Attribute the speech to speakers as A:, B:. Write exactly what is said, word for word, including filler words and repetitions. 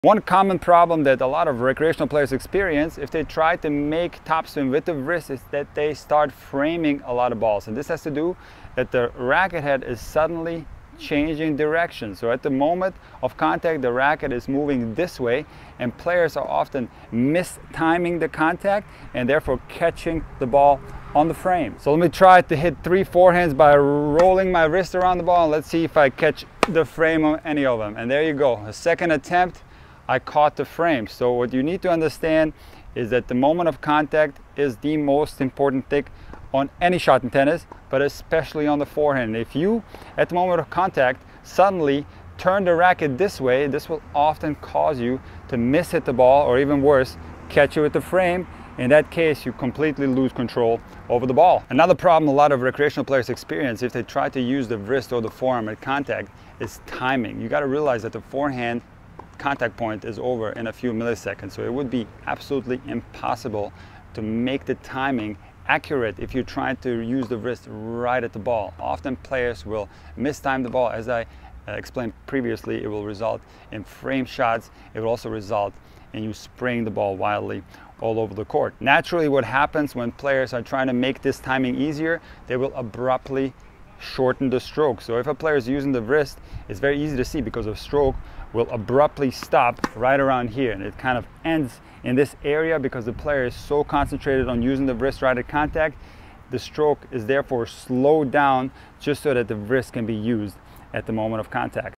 A: One common problem that a lot of recreational players experience if they try to make topspin with the wrist is that they start framing a lot of balls. And this has to do that the racket head is suddenly changing direction. So at the moment of contact, the racket is moving this way, and players are often mistiming the contact and therefore catching the ball on the frame. So let me try to hit three forehands by rolling my wrist around the ball, and let's see if I catch the frame on any of them. And there you go, a second attempt, I caught the frame. So what you need to understand is that the moment of contact is the most important thing on any shot in tennis, but especially on the forehand. If you, at the moment of contact, suddenly turn the racket this way, this will often cause you to miss hit the ball, or even worse, catch it with the frame. In that case, you completely lose control over the ball. Another problem a lot of recreational players experience if they try to use the wrist or the forearm at contact is timing. You got to realize that the forehand contact point is over in a few milliseconds, so it would be absolutely impossible to make the timing accurate if you're trying to use the wrist right at the ball. Often players will mistime the ball. As I uh, explained previously, it will result in frame shots. It will also result in you spraying the ball wildly all over the court. Naturally, what happens when players are trying to make this timing easier, they will abruptly shorten the stroke. So if a player is using the wrist, it's very easy to see because the stroke will abruptly stop right around here, and it kind of ends in this area because the player is so concentrated on using the wrist right at contact. The stroke is therefore slowed down just so that the wrist can be used at the moment of contact.